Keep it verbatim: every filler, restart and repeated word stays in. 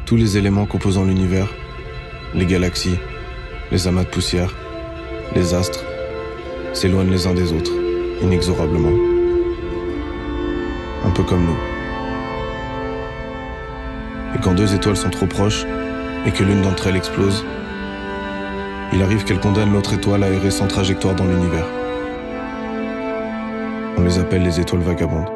Tous les éléments composant l'univers, les galaxies, les amas de poussière, les astres, s'éloignent les uns des autres, inexorablement. Un peu comme nous. Et quand deux étoiles sont trop proches, et que l'une d'entre elles explose, il arrive qu'elle condamne l'autre étoile à errer sans trajectoire dans l'univers. On les appelle les étoiles vagabondes.